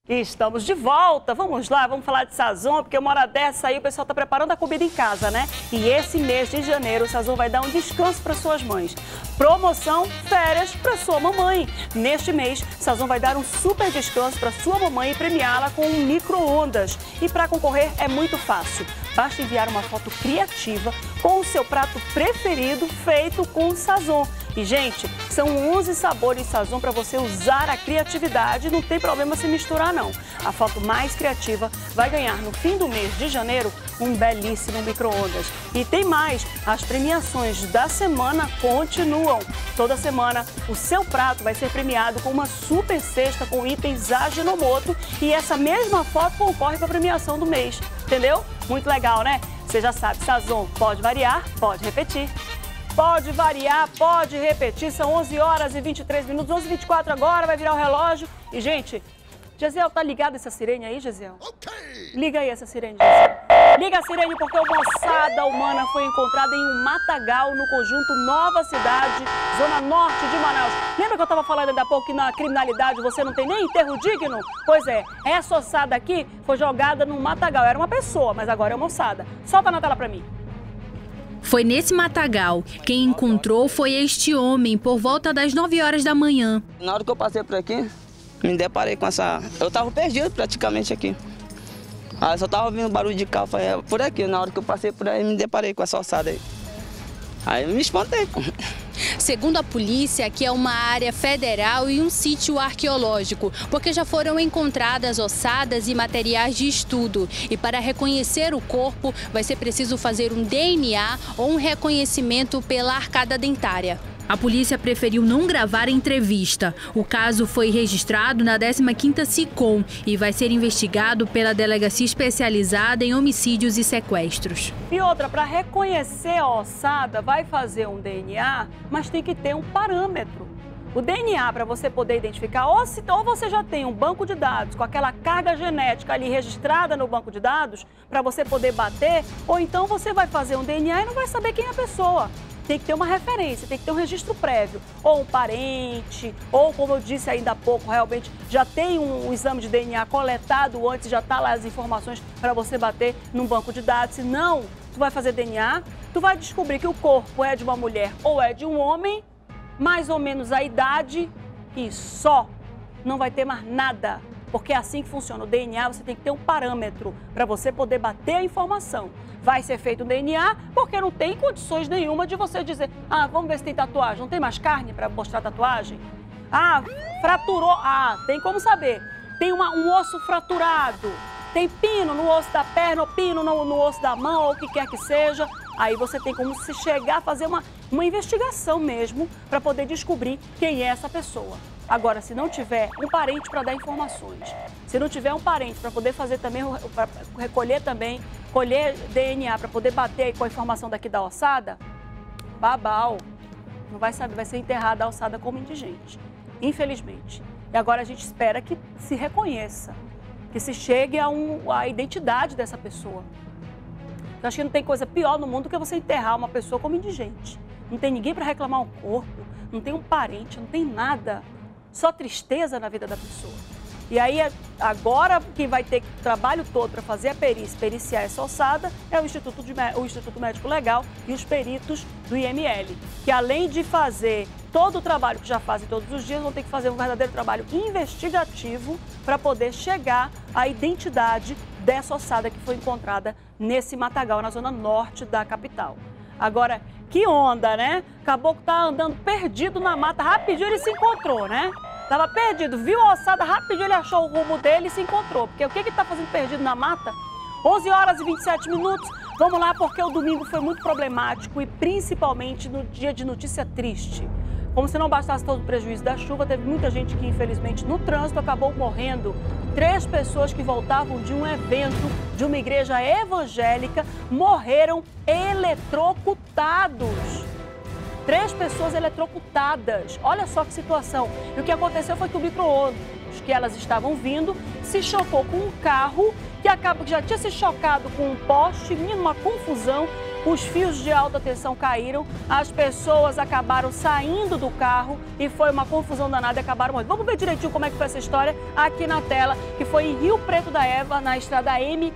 Estamos de volta, vamos lá, vamos falar de Sazon, porque uma hora dessa aí o pessoal está preparando a comida em casa, né? E esse mês de janeiro o Sazon vai dar um descanso para suas mães. Promoção férias para sua mamãe. Neste mês, Sazon vai dar um super descanso para sua mamãe e premiá-la com um micro-ondas. E para concorrer é muito fácil. Basta enviar uma foto criativa com o seu prato preferido feito com Sazon. E, gente, são 11 sabores Sazon para você usar a criatividade, não tem problema se misturar, não. A foto mais criativa vai ganhar no fim do mês de janeiro um belíssimo micro-ondas. E tem mais, as premiações da semana continuam. Toda semana o seu prato vai ser premiado com uma super cesta com itens Ajinomoto e essa mesma foto concorre para a premiação do mês, entendeu? Muito legal, né? Você já sabe, Sazon pode variar, pode repetir. Pode variar, pode repetir, são 11 horas e 23 minutos, 11h24 agora, vai virar o relógio. E, gente, Gesiel, tá ligado essa sirene aí, Gesiel? Ok! Liga aí essa sirene, Gesiel. Liga a sirene porque uma ossada humana foi encontrada em um matagal no conjunto Nova Cidade, zona norte de Manaus. Lembra que eu estava falando ainda há pouco que na criminalidade você não tem nem enterro digno? Pois é, essa ossada aqui foi jogada num matagal. Era uma pessoa, mas agora é uma ossada. Solta na tela pra mim. Foi nesse matagal. Quem encontrou foi este homem, por volta das 9 horas da manhã. Na hora que eu passei por aqui, me deparei com essa... Eu tava perdido praticamente aqui. Aí eu só tava ouvindo barulho de carro, falei, é por aqui. Na hora que eu passei por aí, me deparei com essa ossada aí. Aí eu me espantei. Segundo a polícia, aqui é uma área federal e um sítio arqueológico, porque já foram encontradas ossadas e materiais de estudo. E para reconhecer o corpo, vai ser preciso fazer um DNA ou um reconhecimento pela arcada dentária. A polícia preferiu não gravar a entrevista. O caso foi registrado na 15ª SICOM e vai ser investigado pela Delegacia Especializada em Homicídios e Sequestros. E outra, para reconhecer a ossada, vai fazer um DNA, mas tem que ter um parâmetro. O DNA, para você poder identificar, ou você já tem um banco de dados com aquela carga genética ali registrada no banco de dados, para você poder bater, ou então você vai fazer um DNA e não vai saber quem é a pessoa. Tem que ter uma referência, tem que ter um registro prévio, ou um parente, ou como eu disse ainda há pouco, realmente já tem um exame de DNA coletado antes, já está lá as informações para você bater num banco de dados. Se não, tu vai fazer DNA, tu vai descobrir que o corpo é de uma mulher ou é de um homem, mais ou menos a idade e só, não vai ter mais nada. Porque é assim que funciona. O DNA, você tem que ter um parâmetro para você poder bater a informação. Vai ser feito o DNA porque não tem condições nenhuma de você dizer, vamos ver se tem tatuagem. Não tem mais carne para mostrar tatuagem? Fraturou. Tem como saber. Tem um osso fraturado. Tem pino no osso da perna, ou pino no osso da mão, ou o que quer que seja. Aí você tem como se chegar a fazer uma investigação mesmo para poder descobrir quem é essa pessoa. Agora, se não tiver um parente para dar informações, se não tiver um parente para poder fazer também, colher DNA para poder bater com a informação daqui da ossada, babau, não vai saber, vai ser enterrada a ossada como indigente, infelizmente. E agora a gente espera que se reconheça, que se chegue à identidade dessa pessoa. Eu acho que não tem coisa pior no mundo do que você enterrar uma pessoa como indigente. Não tem ninguém para reclamar um corpo, não tem um parente, não tem nada. Só tristeza na vida da pessoa. E aí, agora, quem vai ter o trabalho todo para fazer a perícia, periciar essa ossada, é o Instituto Médico Legal e os peritos do IML, que além de fazer todo o trabalho que já fazem todos os dias, vão ter que fazer um verdadeiro trabalho investigativo para poder chegar à identidade dessa ossada que foi encontrada nesse matagal, na zona norte da capital. Agora, que onda, né? Acabou que tá andando perdido na mata, rapidinho ele se encontrou, né? Tava perdido, viu a ossada, rapidinho ele achou o rumo dele e se encontrou. Porque o que ele tá fazendo perdido na mata? 11 horas e 27 minutos. Vamos lá, porque o domingo foi muito problemático e principalmente no dia de notícia triste. Como se não bastasse todo o prejuízo da chuva, teve muita gente que, infelizmente, no trânsito acabou morrendo. 3 pessoas que voltavam de um evento de uma igreja evangélica morreram eletrocutados. 3 pessoas eletrocutadas. Olha só que situação. E o que aconteceu foi que o micro-ônibus que elas estavam vindo se chocou com um carro que já tinha se chocado com um poste, uma confusão. os fios de alta tensão caíram, as pessoas acabaram saindo do carro e foi uma confusão danada e acabaram morrendo. Vamos ver direitinho como é que foi essa história aqui na tela, que foi em Rio Preto da Eva, na estrada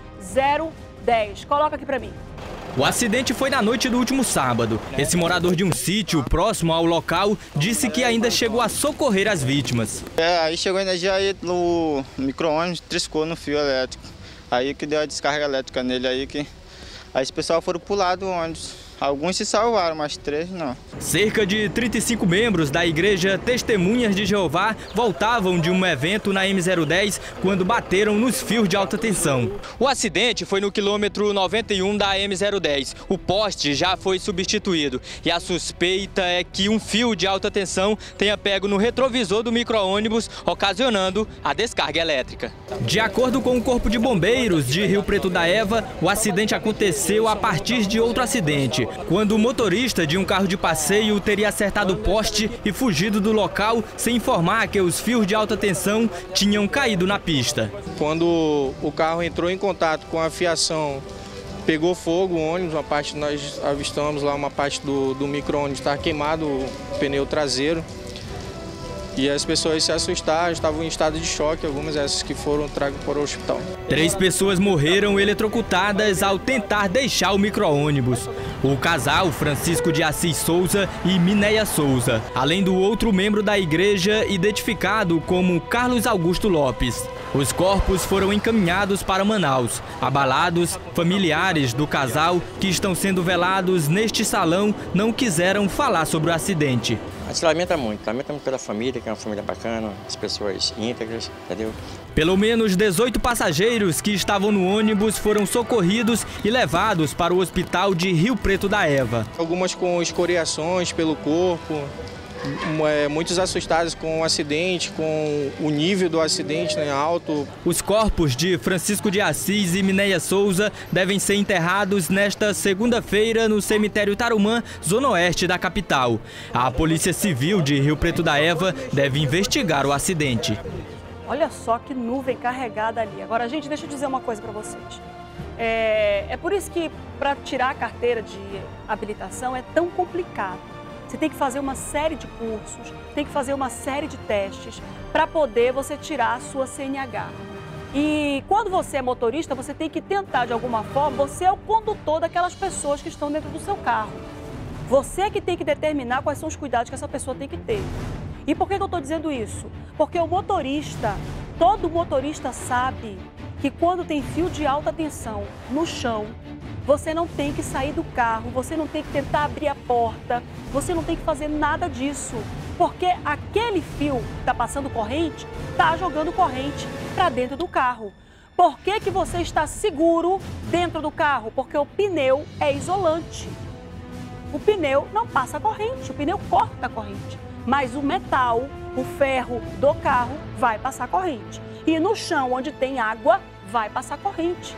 M010. Coloca aqui pra mim. O acidente foi na noite do último sábado. Esse morador de um sítio próximo ao local disse que ainda chegou a socorrer as vítimas. Aí chegou a energia aí no micro-ônibus, triscou no fio elétrico. Aí que deu a descarga elétrica nele aí que... Aí os pessoal foram pro lado do ônibus. Alguns se salvaram, mas 3 não. Cerca de 35 membros da Igreja Testemunhas de Jeová voltavam de um evento na M010 quando bateram nos fios de alta tensão. O acidente foi no quilômetro 91 da M010. O poste já foi substituído e a suspeita é que um fio de alta tensão tenha pego no retrovisor do micro-ônibus, ocasionando a descarga elétrica. De acordo com o Corpo de Bombeiros de Rio Preto da Eva, o acidente aconteceu a partir de outro acidente, quando o motorista de um carro de passeio teria acertado o poste e fugido do local sem informar que os fios de alta tensão tinham caído na pista. Quando o carro entrou em contato com a fiação, pegou fogo o ônibus, uma parte nós avistamos lá, uma parte do micro-ônibus estava queimado, o pneu traseiro. E as pessoas se assustaram, estavam em estado de choque, algumas dessas que foram tragas para o hospital. 3 pessoas morreram eletrocutadas ao tentar deixar o micro-ônibus. O casal Francisco de Assis Souza e Minéia Souza, além do outro membro da igreja identificado como Carlos Augusto Lopes. Os corpos foram encaminhados para Manaus. Abalados, familiares do casal que estão sendo velados neste salão não quiseram falar sobre o acidente. A gente lamenta muito pela família, que é uma família bacana, as pessoas íntegras, entendeu? Pelo menos 18 passageiros que estavam no ônibus foram socorridos e levados para o hospital de Rio Preto da Eva. Algumas com escoriações pelo corpo, muitos assustados com o acidente, com o nível do acidente, né, alto. Os corpos de Francisco de Assis e Minéia Souza devem ser enterrados nesta segunda-feira no cemitério Tarumã, zona oeste da capital. A Polícia Civil de Rio Preto da Eva deve investigar o acidente. Olha só que nuvem carregada ali. Agora, gente, deixa eu dizer uma coisa para vocês. É por isso que para tirar a carteira de habilitação é tão complicado. Você tem que fazer uma série de cursos, tem que fazer uma série de testes para poder você tirar a sua CNH. E quando você é motorista, você tem que tentar de alguma forma, você é o condutor daquelas pessoas que estão dentro do seu carro. Você que tem que determinar quais são os cuidados que essa pessoa tem que ter. E por que eu estou dizendo isso? Porque o motorista, todo motorista sabe que quando tem fio de alta tensão no chão, você não tem que sair do carro, você não tem que tentar abrir a porta, você não tem que fazer nada disso. Porque aquele fio que está passando corrente, está jogando corrente para dentro do carro. Por que que você está seguro dentro do carro? Porque o pneu é isolante. O pneu não passa corrente, o pneu corta a corrente. Mas o metal, o ferro do carro vai passar corrente. E no chão, onde tem água, vai passar corrente.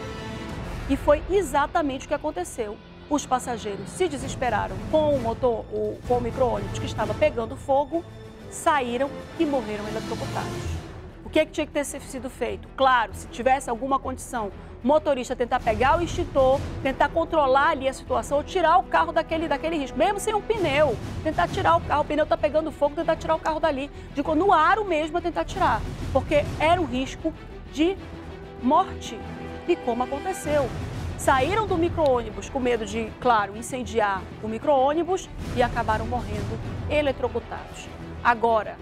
E foi exatamente o que aconteceu. Os passageiros se desesperaram com o micro-ônibus que estava pegando fogo, saíram e morreram eletrocutados. O que tinha que ter sido feito? Claro, se tivesse alguma condição, o motorista tentar pegar o extintor, tentar controlar ali a situação, ou tirar o carro daquele risco, mesmo sem um pneu, tentar tirar o carro, o pneu está pegando fogo, tentar tirar o carro dali, no aro mesmo, tentar tirar, porque era um risco de morte. E como aconteceu? Saíram do micro-ônibus com medo de, claro, incendiar o micro-ônibus e acabaram morrendo eletrocutados. Agora,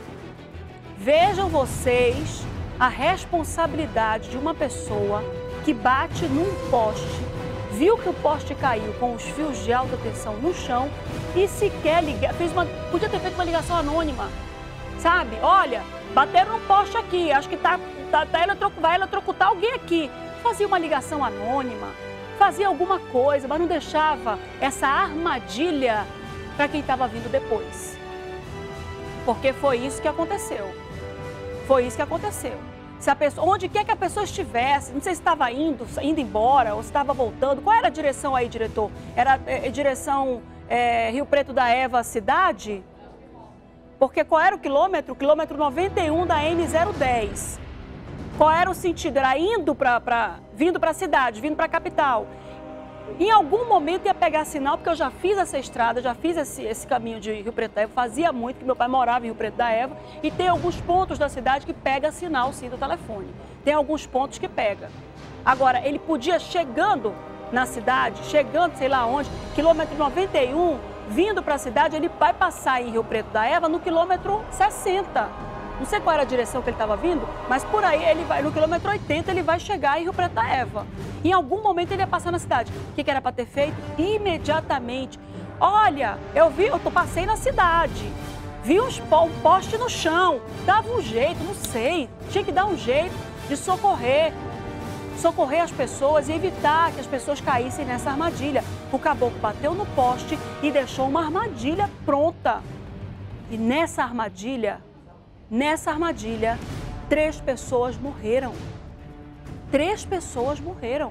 vejam vocês a responsabilidade de uma pessoa que bate num poste, viu que o poste caiu com os fios de alta tensão no chão e sequer podia ter feito uma ligação anônima, sabe? Olha, bateram num poste aqui, acho que vai eletrocutar alguém aqui. Fazia uma ligação anônima, fazia alguma coisa, mas não deixava essa armadilha para quem estava vindo depois. Porque foi isso que aconteceu. Foi isso que aconteceu. Se a pessoa, onde quer que a pessoa estivesse, não sei se estava indo embora ou se estava voltando. Qual era a direção aí, diretor? Era direção Rio Preto da Eva, cidade? Porque qual era o quilômetro? O quilômetro 91 da M010. Qual era o sentido? Era vindo para a cidade, vindo para a capital. Em algum momento ia pegar sinal, porque eu já fiz essa estrada, já fiz esse caminho de Rio Preto da Eva, fazia muito, que meu pai morava em Rio Preto da Eva, e tem alguns pontos da cidade que pega sinal, sim, do telefone. Tem alguns pontos que pega. Agora, ele podia, chegando na cidade, chegando sei lá onde, quilômetro 91, vindo para a cidade, ele vai passar em Rio Preto da Eva no quilômetro 60. Não sei qual era a direção que ele estava vindo, mas por aí ele vai, no quilômetro 80, ele vai chegar em Rio Preto da Eva. Em algum momento ele ia passar na cidade. O que era para ter feito? Imediatamente. Olha, eu passei na cidade, vi um poste no chão, dava um jeito, não sei, tinha que dar um jeito de socorrer as pessoas e evitar que as pessoas caíssem nessa armadilha. O caboclo bateu no poste e deixou uma armadilha pronta. E nessa armadilha, 3 pessoas morreram. 3 pessoas morreram.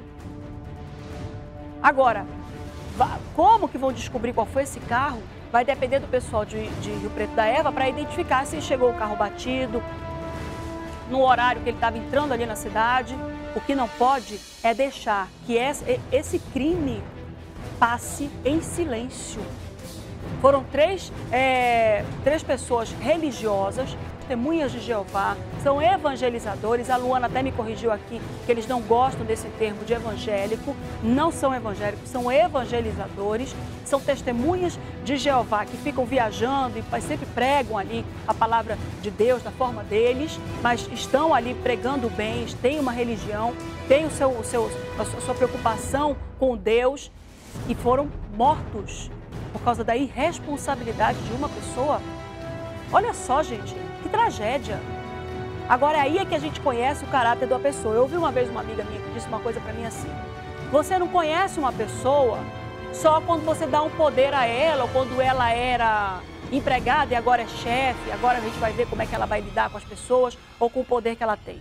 Agora, como que vão descobrir qual foi esse carro? Vai depender do pessoal de Rio Preto da Eva para identificar se chegou o carro batido, no horário que ele estava entrando ali na cidade. O que não pode é deixar que esse crime passe em silêncio. Foram três pessoas religiosas, testemunhas de Jeová, são evangelizadores. A Luana até me corrigiu aqui que eles não gostam desse termo de evangélico. Não são evangélicos, são evangelizadores. São testemunhas de Jeová que ficam viajando e sempre pregam ali a palavra de Deus da forma deles, mas estão ali pregando bem, têm uma religião, têm a sua preocupação com Deus e foram mortos por causa da irresponsabilidade de uma pessoa. Olha só, gente, que tragédia. Agora, aí é que a gente conhece o caráter da pessoa. Eu ouvi uma vez uma amiga minha que disse uma coisa para mim assim: você não conhece uma pessoa só quando você dá um poder a ela, ou quando ela era empregada e agora é chefe, agora a gente vai ver como é que ela vai lidar com as pessoas ou com o poder que ela tem.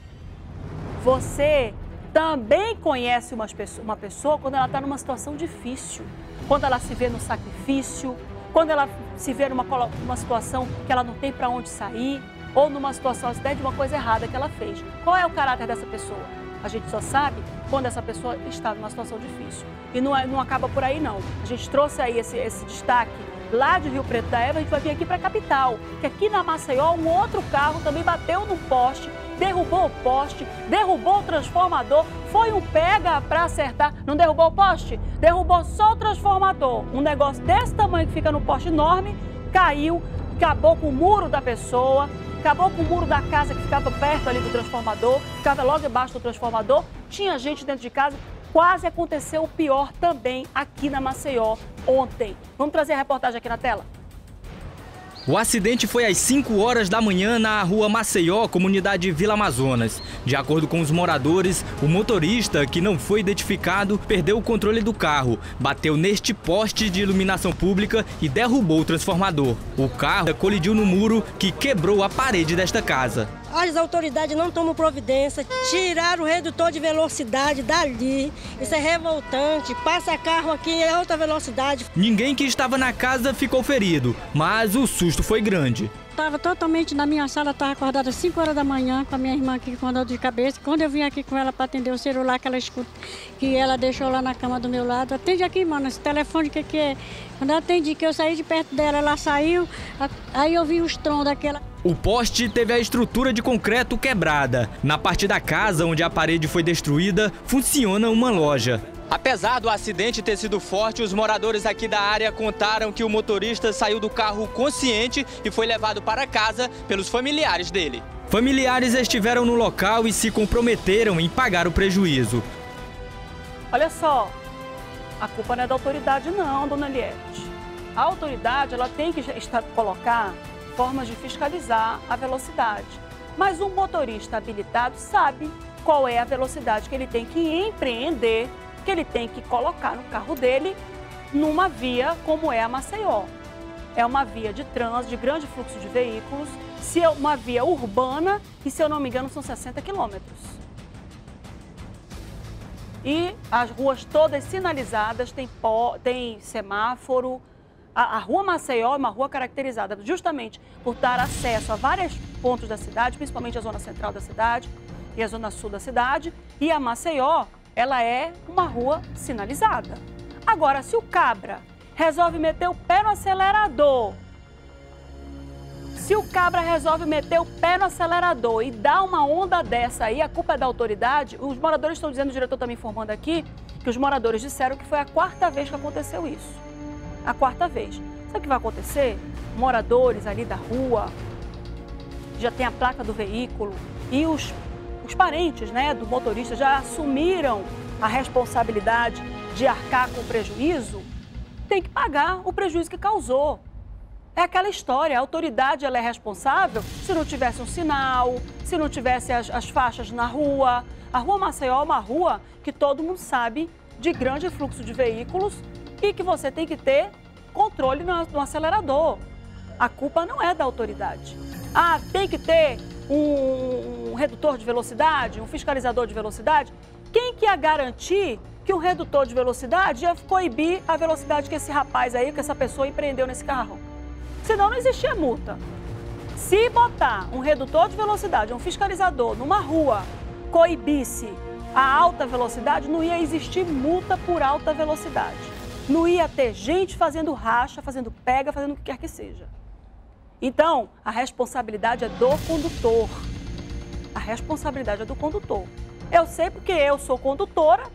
Você também conhece uma pessoa quando ela está numa situação difícil, quando ela se vê no sacrifício, quando ela se vê numa situação que ela não tem para onde sair, ou numa situação até de uma coisa errada que ela fez. Qual é o caráter dessa pessoa? A gente só sabe quando essa pessoa está numa situação difícil. E não acaba por aí, não. A gente trouxe aí esse destaque lá de Rio Preto da Eva, a gente vai vir aqui para a capital, que aqui na Maceió um outro carro também bateu no poste, derrubou o poste, derrubou o transformador, foi um pega para acertar, não derrubou o poste, derrubou só o transformador. Um negócio desse tamanho que fica no poste enorme, caiu, acabou com o muro da pessoa, acabou com o muro da casa que ficava perto ali do transformador, ficava logo embaixo do transformador, tinha gente dentro de casa. Quase aconteceu o pior também aqui na Maceió ontem. Vamos trazer a reportagem aqui na tela? O acidente foi às 5 horas da manhã na rua Maceió, comunidade Vila Amazonas. De acordo com os moradores, o motorista, que não foi identificado, perdeu o controle do carro, bateu neste poste de iluminação pública e derrubou o transformador. O carro colidiu no muro que quebrou a parede desta casa. As autoridades não tomam providência, tiraram o redutor de velocidade dali. Isso é revoltante, passa carro aqui em alta velocidade. Ninguém que estava na casa ficou ferido, mas o susto foi grande. Estava totalmente na minha sala, estava acordada às 5 horas da manhã com a minha irmã aqui com dor de cabeça. Quando eu vim aqui com ela para atender o celular que ela escuta, que ela deixou lá na cama do meu lado, atende aqui, mano, esse telefone, o que é? Quando eu atendi, que eu saí de perto dela, ela saiu, aí eu vi o estrondo daquela. O poste teve a estrutura de concreto quebrada. Na parte da casa onde a parede foi destruída, funciona uma loja. Apesar do acidente ter sido forte, os moradores aqui da área contaram que o motorista saiu do carro consciente e foi levado para casa pelos familiares dele. Familiares estiveram no local e se comprometeram em pagar o prejuízo. Olha só, a culpa não é da autoridade não, dona Eliette. A autoridade ela tem que colocar formas de fiscalizar a velocidade. Mas um motorista habilitado sabe qual é a velocidade que ele tem que empreender, que ele tem que colocar no carro dele numa via como é a Maceió. É uma via de trânsito, de grande fluxo de veículos, se é uma via urbana e, se eu não me engano, são 60 quilômetros. E as ruas todas sinalizadas, tem semáforo. A rua Maceió é uma rua caracterizada justamente por dar acesso a vários pontos da cidade, principalmente a zona central da cidade e a zona sul da cidade. E a Maceió, ela é uma rua sinalizada. Agora, se o cabra resolve meter o pé no acelerador, e dá uma onda dessa aí, a culpa é da autoridade. Os moradores estão dizendo, o diretor está me informando aqui, que os moradores disseram que foi a 4ª vez que aconteceu isso. A 4ª vez. Sabe o que vai acontecer? Moradores ali da rua, já tem a placa do veículo, e os parentes, né, do motorista já assumiram a responsabilidade de arcar com o prejuízo, tem que pagar o prejuízo que causou. É aquela história, a autoridade ela é responsável se não tivesse um sinal, se não tivesse as faixas na rua. A Rua Maceió é uma rua que todo mundo sabe de grande fluxo de veículos e que você tem que ter controle no acelerador. A culpa não é da autoridade. Ah, tem que ter um redutor de velocidade, um fiscalizador de velocidade. Quem que ia garantir que um redutor de velocidade ia coibir a velocidade que esse rapaz aí, que essa pessoa empreendeu nesse carro? Senão não existia multa. Se botar um redutor de velocidade, um fiscalizador numa rua, coibisse a alta velocidade, não ia existir multa por alta velocidade. Não ia ter gente fazendo racha, fazendo pega, fazendo o que quer que seja. Então, a responsabilidade é do condutor. A responsabilidade é do condutor. Eu sei porque eu sou condutora,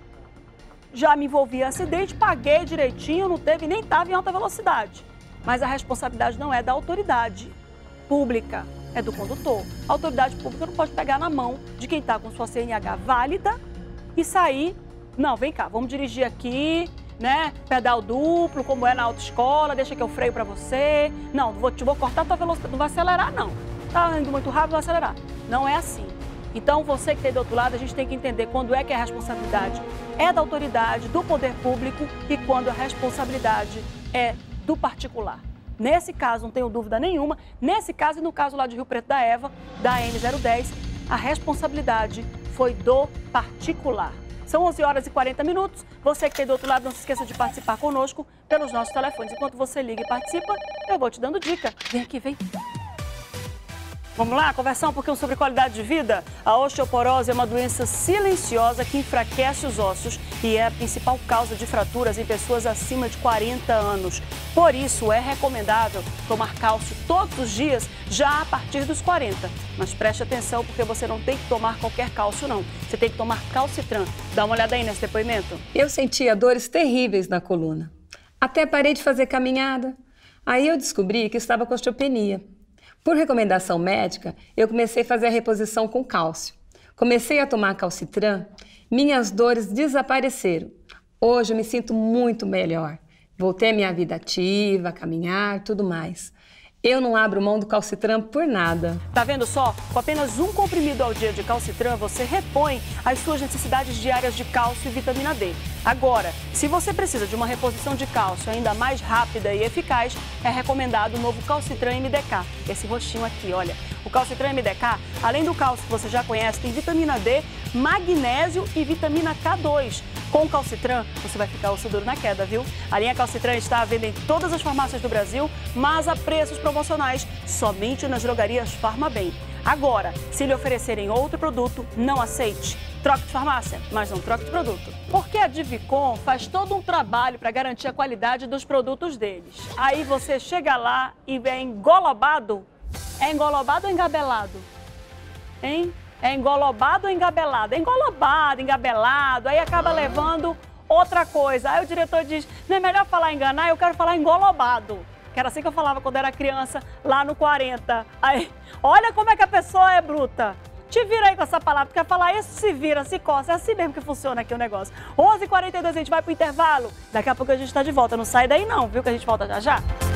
já me envolvi em acidente, paguei direitinho, não teve, nem estava em alta velocidade. Mas a responsabilidade não é da autoridade pública, é do condutor. A autoridade pública não pode pegar na mão de quem está com sua CNH válida e sair, não, vem cá, vamos dirigir aqui, né, pedal duplo, como é na autoescola, deixa que eu freio para você. Não, vou cortar a tua velocidade, não vai acelerar não. Tá indo muito rápido, vai acelerar. Não é assim. Então, você que tem do outro lado, a gente tem que entender quando é que a responsabilidade é da autoridade, do poder público e quando a responsabilidade é do particular. Nesse caso, não tenho dúvida nenhuma, nesse caso e no caso lá de Rio Preto da Eva, da M010, a responsabilidade foi do particular. São 11h40. Você que tem do outro lado, não se esqueça de participar conosco pelos nossos telefones. Enquanto você liga e participa, eu vou te dando dica. Vem aqui, vem. Vamos lá, conversar um pouquinho sobre qualidade de vida? A osteoporose é uma doença silenciosa que enfraquece os ossos e é a principal causa de fraturas em pessoas acima de 40 anos. Por isso, é recomendável tomar cálcio todos os dias, já a partir dos 40. Mas preste atenção, porque você não tem que tomar qualquer cálcio, não. Você tem que tomar Calcitran. Dá uma olhada aí nesse depoimento. Eu sentia dores terríveis na coluna. Até parei de fazer caminhada. Aí eu descobri que estava com osteopenia. Por recomendação médica, eu comecei a fazer a reposição com cálcio. Comecei a tomar Calcitran, minhas dores desapareceram. Hoje eu me sinto muito melhor. Voltei à minha vida ativa, a caminhar, tudo mais. Eu não abro mão do Calcitran por nada. Tá vendo só? Com apenas um comprimido ao dia de Calcitran, você repõe as suas necessidades diárias de cálcio e vitamina D. Agora, se você precisa de uma reposição de cálcio ainda mais rápida e eficaz, é recomendado o novo Calcitran MDK. Esse roxinho aqui, olha. O Calcitran MDK, além do cálcio que você já conhece, tem vitamina D, magnésio e vitamina K2. Com o Calcitran, você vai ficar osso duro na queda, viu? A linha Calcitran está à venda em todas as farmácias do Brasil, mas a preços promocionais somente nas drogarias Farmabem. Agora, se lhe oferecerem outro produto, não aceite. Troque de farmácia, mas não troque de produto. Porque a Divicon faz todo um trabalho para garantir a qualidade dos produtos deles. Aí você chega lá e vem engolobado. É engolobado ou engabelado? Hein? É engolobado ou engabelado? É engolobado, engabelado, aí acaba levando outra coisa. Aí o diretor diz, não é melhor falar enganar, eu quero falar engolobado. Que era assim que eu falava quando era criança, lá no 40. Aí, olha como é que a pessoa é bruta. Te vira aí com essa palavra, quer falar isso, se vira, se coça. É assim mesmo que funciona aqui o negócio. 11h42, a gente vai pro intervalo. Daqui a pouco a gente tá de volta. Não sai daí não, viu, que a gente volta já já.